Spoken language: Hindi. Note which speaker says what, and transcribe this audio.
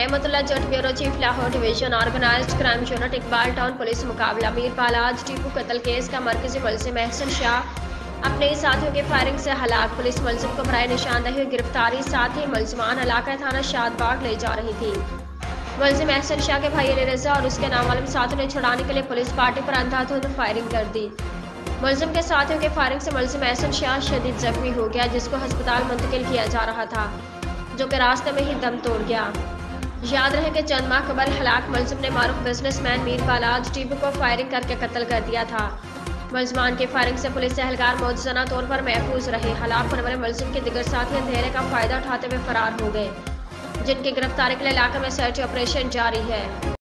Speaker 1: Nematullah Jat bureau chief Lahore division organised crime unit Iqbal town police मुकाबला मीर पालाज टीपू कत्ल केस का मरकजी मुलजिम महसन शाह अपने साथियों की फायरिंग से हलाक। पुलिस मुलजिम को बराए निशानदही गिरफ्तारी, साथ ही मुलजिमान इलाका थाना शादबाग ले जा रही थी। मुलजिम महसन शाह के भाई अली रजा और उसके नामालूम साथियों ने छुड़ाने के लिए पुलिस पार्टी पर अंधाधुंध फायरिंग कर दी। मुलजिम के साथियों के फायरिंग से मुलजिम महसन शाह शदीद जख्मी हो गया, जिसको अस्पताल मुंतकिल किया जा रहा था, जो कि रास्ते में ही दम तोड़ गया। याद रहे कि चंद माह कबल हलाक मुलजिम ने मारूफ बिजनेसमैन मीर पालाज टीपू को फायरिंग करके कत्ल कर दिया था। मुलजमान की फायरिंग से पुलिस एहलकार मौजूदा तौर पर महफूज रहे। हलाक होने वाले मुलजिम के दिगर साथी अंधेरे का फायदा उठाते हुए फरार हो गए, जिनकी गिरफ्तारी के लिए इलाके में सर्च ऑपरेशन जारी है।